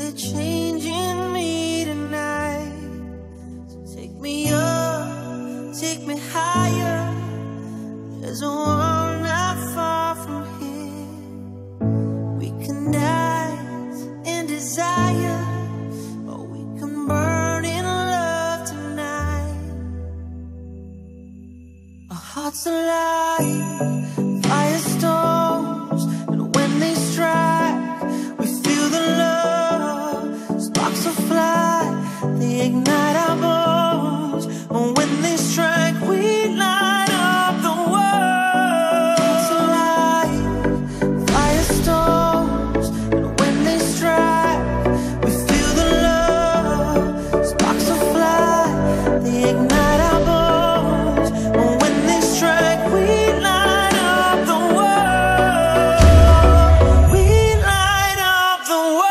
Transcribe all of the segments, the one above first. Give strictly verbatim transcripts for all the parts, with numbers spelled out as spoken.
it changing me tonight. So take me up, take me higher. There's a world not far from here. We can dance in desire, or we can burn in love tonight. Our hearts alive, firestorms, and when they strike, we feel the love. Sparks will fly, they ignite our bones, and when they strike, we light up the world. Hearts alive, firestorms, and when they strike, we feel the love. Sparks will fly, they ignite our bones, and when they strike, we light up the world. We light up the world.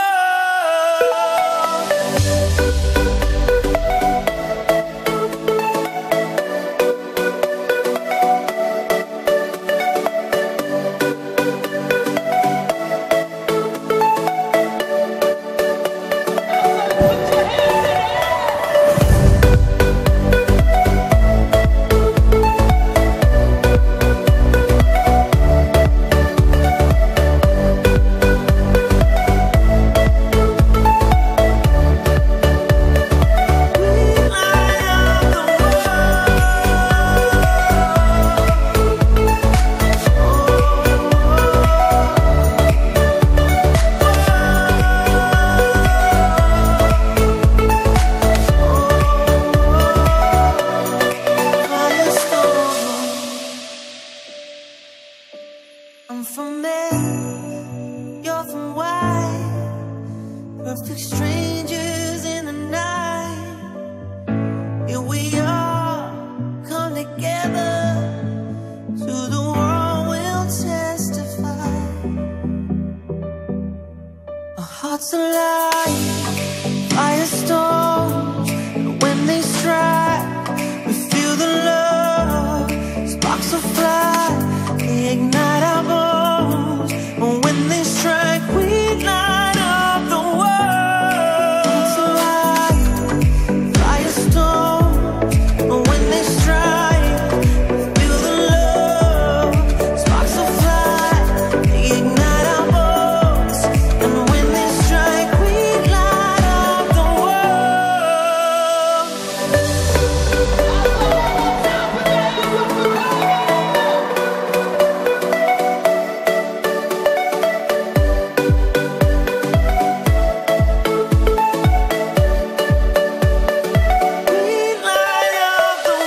I'm from there, you're from Y. Perfect strangers in the night. Here we are, come together. To the world we'll testify. Our hearts alive, firestorms, and when they strike, we feel the love. Sparks will fly, they ignite our bones, and when they strike, we light up the world. Hearts alive, firestorms, and when they strike, we feel the love. Sparks will fly, they ignite our bones, and when they strike, we light up the world. We light up the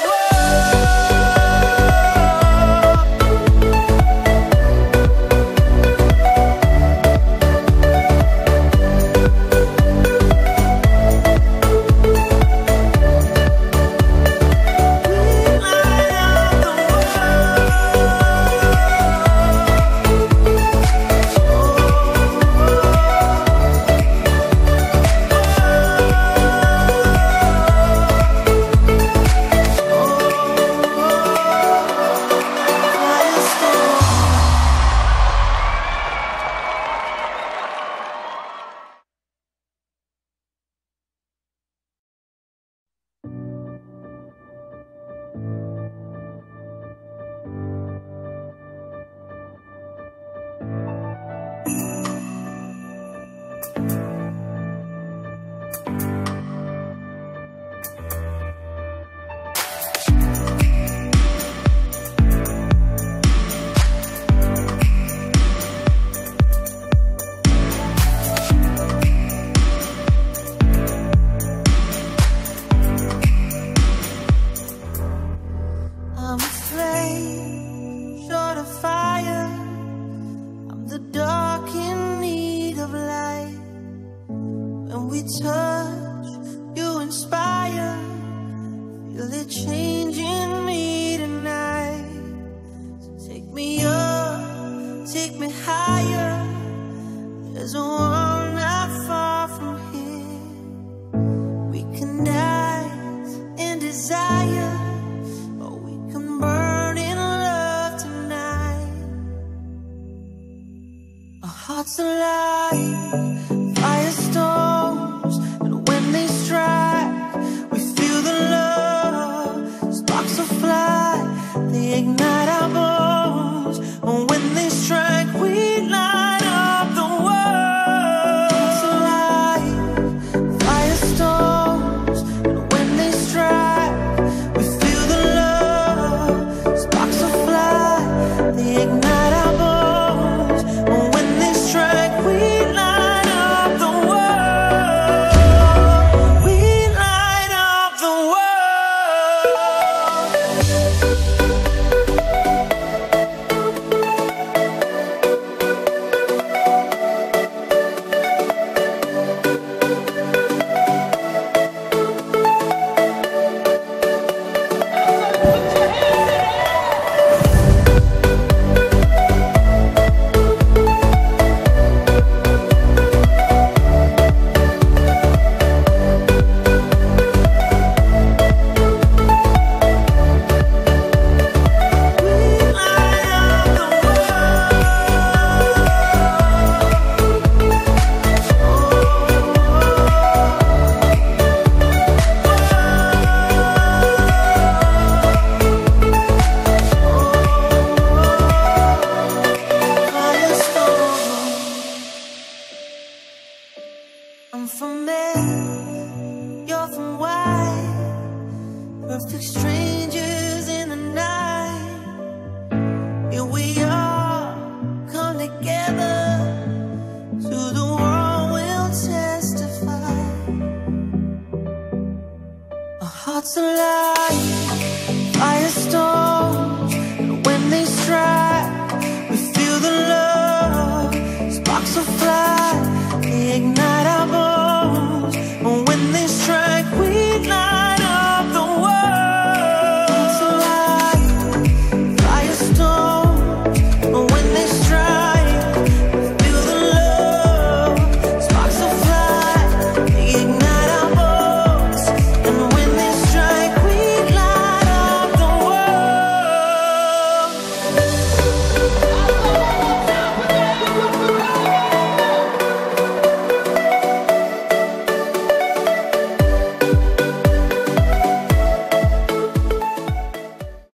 I'm a flame, short of fire. I'm the dark in need of light. When we touch, you inspire. Feel it changing me tonight. So take me up, take me higher. There's a world not far from here. We can dance in desire, or we can burn in love tonight. Our hearts alive, firestorm. I'm from Mary, you're from Why. Perfect strangers in the night. Here we are, come together. To the world we'll testify. Our hearts alive.